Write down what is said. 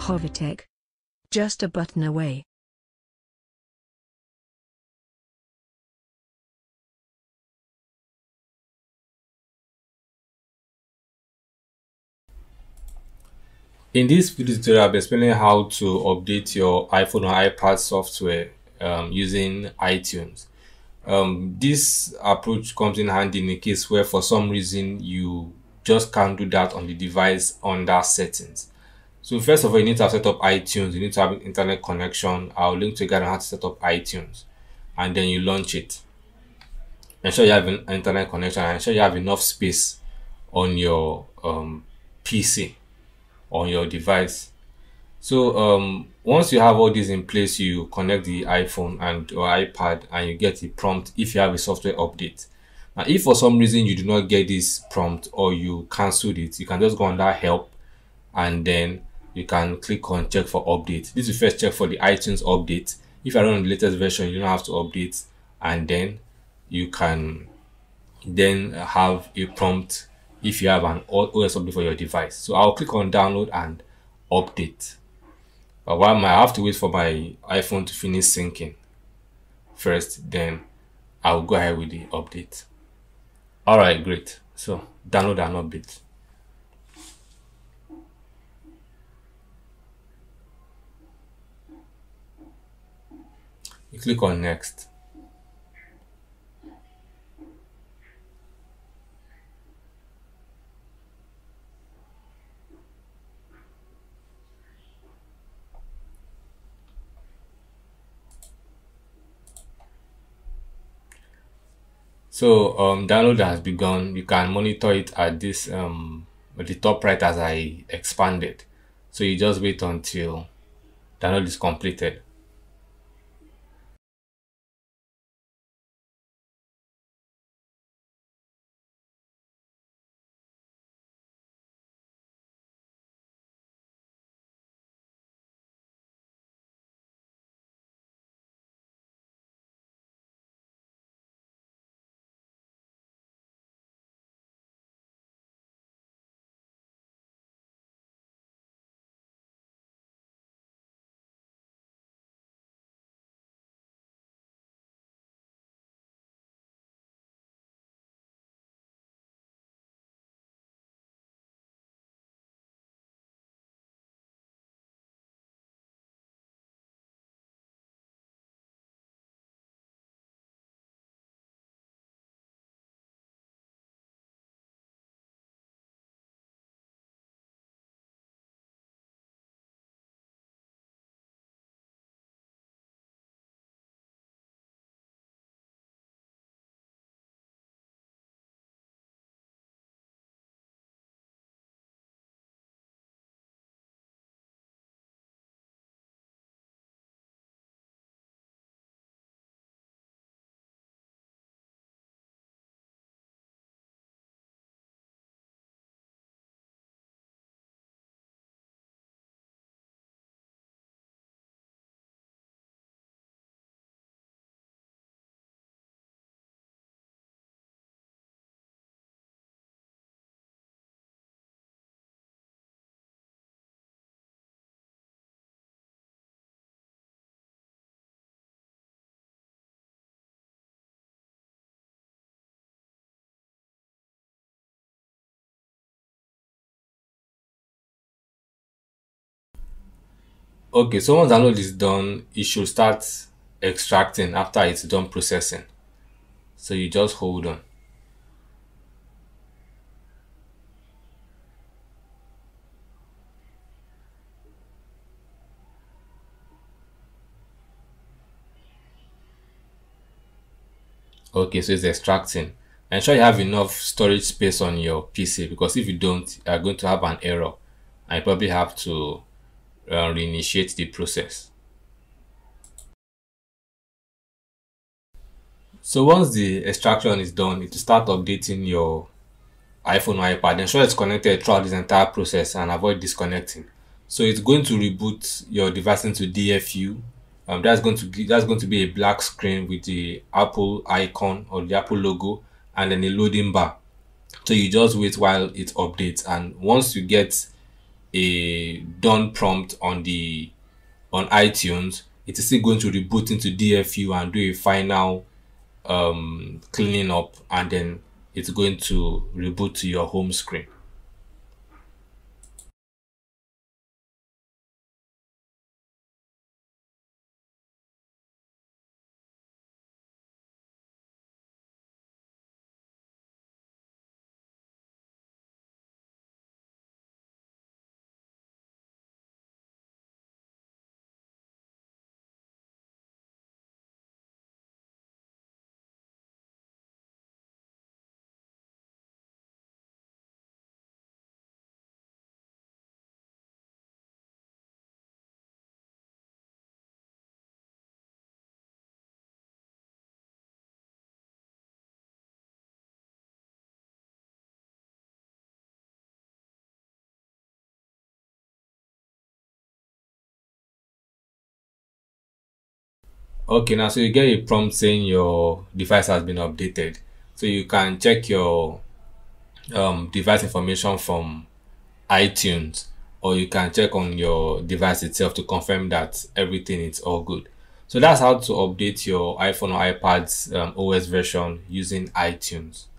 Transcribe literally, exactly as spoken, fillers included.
Hovertech. Just a button away. In this video tutorial, I'll be explaining how to update your iPhone or iPad software um, using iTunes. Um, this approach comes in handy in a case where for some reason you just can't do that on the device under settings. So first of all, you need to have set up iTunes. You need to have an internet connection. I'll link to a guide on how to set up iTunes, and then you launch it. Ensure you have an internet connection and ensure you have enough space on your um, P C, on your device. So um, once you have all these in place, you connect the iPhone and or iPad and you get a prompt if you have a software update. Now, if for some reason you do not get this prompt or you cancelled it, you can just go under help and then you can click on check for update. This will first check for the iTunes update. If you're on the latest version, you don't have to update, and then you can then have a prompt if you have an O S update for your device. So I'll click on download and update. But while I have to wait for my iPhone to finish syncing first, then I'll go ahead with the update. Alright, great. So download and update. You click on next. So um, download has begun. You can monitor it at this um, at the top right as I expanded. So you just wait until download is completed. Okay, so once download is done, it should start extracting after it's done processing. So you just hold on. Okay, so it's extracting. Ensure you have enough storage space on your P C, because if you don't, you are going to have an error and you probably have to uh, reinitiate the process. So once the extraction is done, it will start updating your iPhone or iPad. Ensure it's connected throughout this entire process and avoid disconnecting. So it's going to reboot your device into D F U. Um, that's going to be that's going to be a black screen with the Apple icon or the Apple logo and then a loading bar. So you just wait while it updates, and once you get a done prompt on the on iTunes, it is still going to reboot into D F U and do a final um, cleaning up, and then it's going to reboot to your home screen. Okay, now so you get a prompt saying your device has been updated. So you can check your um, device information from iTunes, or you can check on your device itself to confirm that everything is all good. So that's how to update your iPhone or iPad's um, O S version using iTunes.